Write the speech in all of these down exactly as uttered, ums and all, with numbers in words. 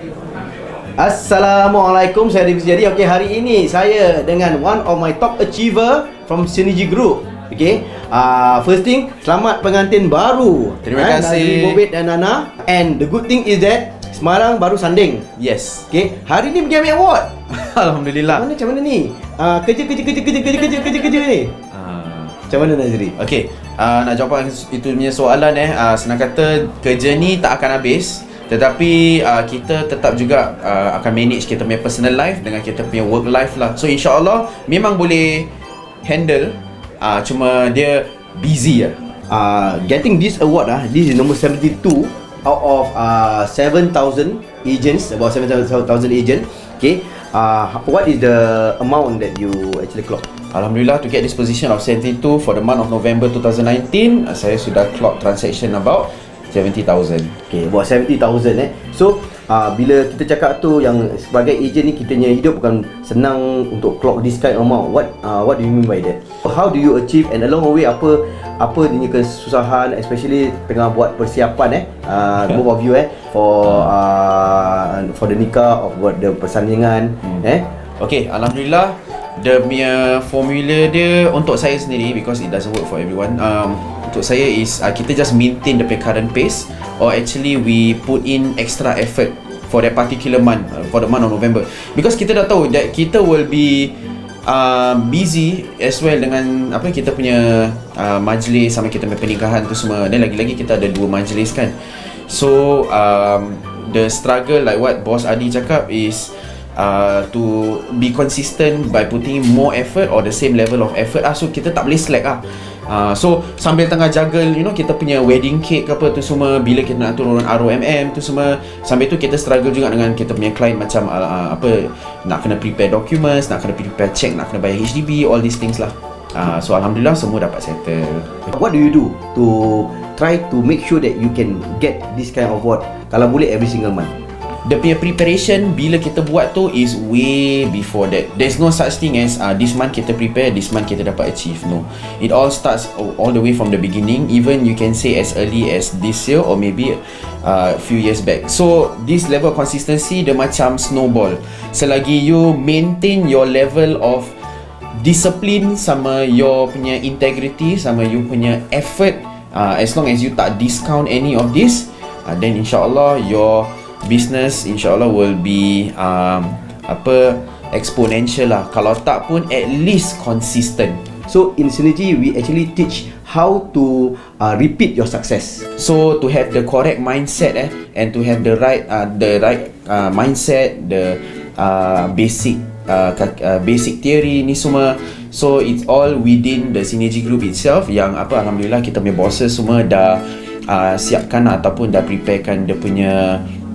Assalamualaikum, saya Rivis. Jadi okey, hari ini saya dengan one of my top achiever from Synergy Group. Okay, uh, first thing, selamat pengantin baru. Terima eh, kasih Nazri Baobed dan Nana. And the good thing is that Semarang baru sanding. Yes. Okay, hari ni pergi ambil award. Alhamdulillah. Mana macam mana ni? Uh, kerja kerja kerja kerja kerja kerja kerja kerja ni. Uh, macam mana Nazri? Okay, uh, nak jawab itu punya soalan eh. Uh, senang kata, kerja ni tak akan habis. Tetapi uh, kita tetap juga uh, akan manage kita punya personal life dengan kita punya work life lah. So insyaAllah memang boleh handle, uh, cuma dia busy lah. uh, Getting this award lah, this is number seventy-two out of uh, seven thousand agents, about seven thousand agents. Okay, uh, what is the amount that you actually clock? Alhamdulillah, to get this position of seventy-two for the month of November twenty nineteen, uh, saya sudah clock transaction about seventy thousand. Okay, about seventy thousand eh. So, uh, bila kita cakap tu yang sebagai agent ni, kita punya hidup bukan senang untuk clock this kind of amount. What uh, what do you mean by that? How do you achieve, and along the way apa apa dia kesusahan, especially tengah buat persiapan eh uh, both of you eh for uh, for the nikah of buat the persandingan hmm. eh. Okay, alhamdulillah, dia punya formula dia untuk saya sendiri, because it doesn't work for everyone. Um, untuk saya is uh, kita just maintain the current pace, or actually we put in extra effort for that particular month, uh, for the month of November, because kita dah tahu that kita will be uh, busy as well dengan apa kita punya uh, majlis sama kita punya pernikahan tu semua, dan lagi-lagi kita ada dua majlis kan. So um, the struggle, like what Boss Adi cakap, is Uh, to be consistent by putting more effort or the same level of effort ah. So kita tak boleh slack ah. Uh, so sambil tengah juggle, you know, kita punya wedding cake ke apa tu semua, bila kita nak turun R O M M tu semua, sambil tu kita struggle juga dengan kita punya client macam uh, apa, nak kena prepare documents, nak kena prepare check, nak kena bayar H D B, all these things lah. Uh, so alhamdulillah semua dapat settle. What do you do to try to make sure that you can get this kind of award, kalau boleh every single month? The punya preparation bila kita buat tu is way before that. There's no such thing as uh, this month kita prepare, this month kita dapat achieve. No, it all starts all the way from the beginning. Even you can say as early as this year or maybe a uh, few years back. So this level of consistency dia macam snowball. Selagi you maintain your level of discipline sama your punya integrity sama you punya effort, uh, as long as you tak discount any of this, uh, then insyaAllah your business insyaAllah will be um, apa exponential lah. Kalau tak pun at least consistent. So in Synergy we actually teach how to uh, repeat your success. So to have the correct mindset eh, and to have the right uh, the right uh, mindset, the uh, basic uh, uh, basic theory ni semua. So it's all within the Synergy Group itself, yang apa alhamdulillah kita punya bosses semua dah uh, siapkan ataupun dah preparekan dia punya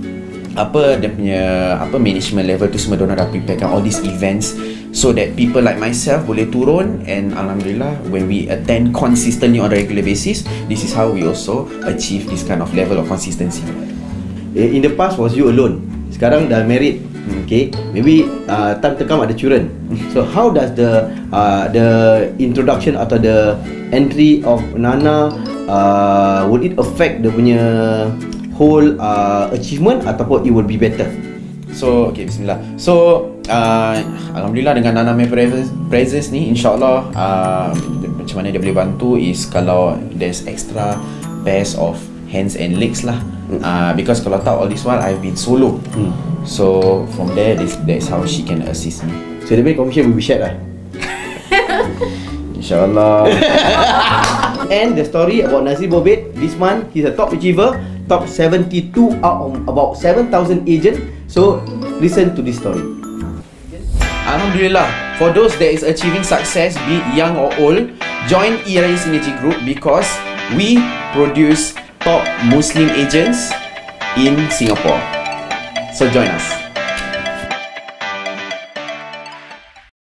apa dia punya apa management level tu semua, diorang dah preparekan all these events so that people like myself boleh turun, and alhamdulillah when we attend consistently on a regular basis, this is how we also achieve this kind of level of consistency. In the past was you alone, sekarang dah married, okay, maybe uh, time to come ada children. So how does the uh, the introduction atau the entry of Nana uh, would it affect the punya whole uh, achievement ataupun it will be better? So okay, bismillah. So uh, alhamdulillah dengan Nana punya presence, presence ni insyaAllah uh, macam mana dia boleh bantu is kalau there's extra pairs of hands and legs lah. uh, Because kalau tak, all this while I've been solo. hmm. So from there, this, that's how she can assist me. So the main commission will be shared lah. InsyaAllah. And the story about Nazri Baobed, this month he's a top achiever, top seventy-two out of about seven thousand agents. So listen to this story. Alhamdulillah, for those that is achieving success, be it young or old, join E R A Synergy Group because we produce top Muslim agents in Singapore. So join us.